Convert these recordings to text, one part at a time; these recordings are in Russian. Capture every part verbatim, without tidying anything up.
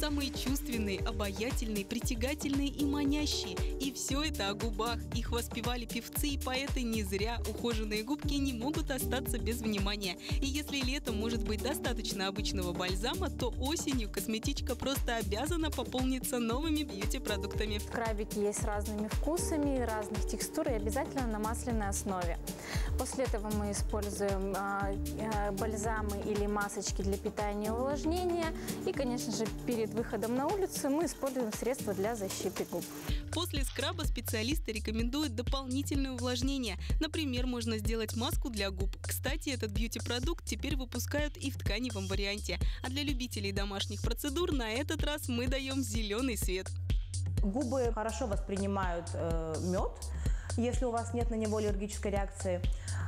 Самые чувственные, обаятельные, притягательные и манящие. И все это о губах. Их воспевали певцы и поэты не зря. Ухоженные губки не могут остаться без внимания. И если летом может быть достаточно обычного бальзама, то осенью косметичка просто обязана пополниться новыми бьюти-продуктами. Скрабики есть с разными вкусами, разных текстур и обязательно на масляной основе. После этого мы используем э, э, бальзамы или масочки для питания и увлажнения. И, конечно же, перед выходом на улицу мы используем средства для защиты губ. После скраба специалисты рекомендуют дополнительное увлажнение. Например, можно сделать маску для губ. Кстати, этот бьюти-продукт теперь выпускают и в тканевом варианте. А для любителей домашних процедур на этот раз мы даем зеленый свет. Губы хорошо воспринимают э, мед, если у вас нет на него аллергической реакции.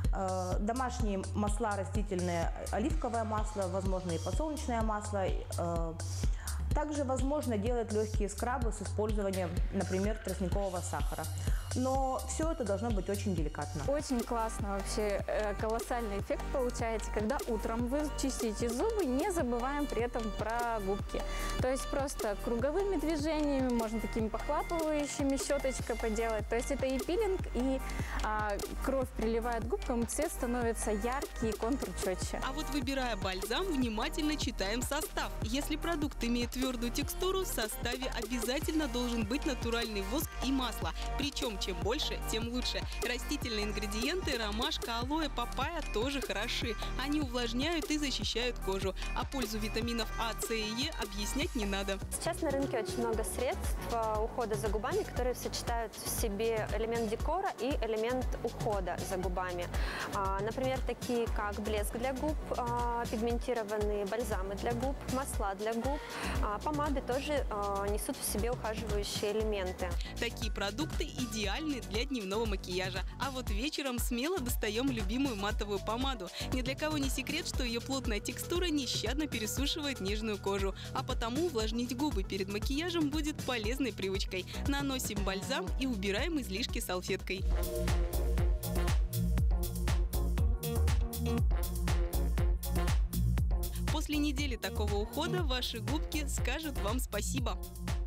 Э, домашние масла растительные, оливковое масло, возможно и подсолнечное масло. Э, также возможно делать легкие скрабы с использованием, например, тростникового сахара. Но все это должно быть очень деликатно. Очень классно вообще, э, колоссальный эффект получаете, когда утром вы чистите зубы, не забываем при этом про губки. То есть просто круговыми движениями, можно такими похлапывающими, щеточкой поделать. То есть это и пилинг, и а, кровь приливает к губкам, и цвет становится яркий, и контур четче. А вот выбирая бальзам, внимательно читаем состав. Если продукт имеет твердую текстуру, в составе обязательно должен быть натуральный воск и масло. Причем чем больше, тем лучше. Растительные ингредиенты, ромашка, алоэ, папайя тоже хороши. Они увлажняют и защищают кожу. А пользу витаминов А, С и Е объяснять не надо. Сейчас на рынке очень много средств ухода за губами, которые сочетают в себе элемент декора и элемент ухода за губами. Например, такие как блеск для губ, пигментированные бальзамы для губ, масла для губ, помады тоже несут в себе ухаживающие элементы. Такие продукты идеальны для дневного макияжа. А вот вечером смело достаем любимую матовую помаду. Ни для кого не секрет, что ее плотная текстура нещадно пересушивает нежную кожу. А потому увлажнить губы перед макияжем будет полезной привычкой. Наносим бальзам и убираем излишки салфеткой. После недели такого ухода ваши губки скажут вам спасибо.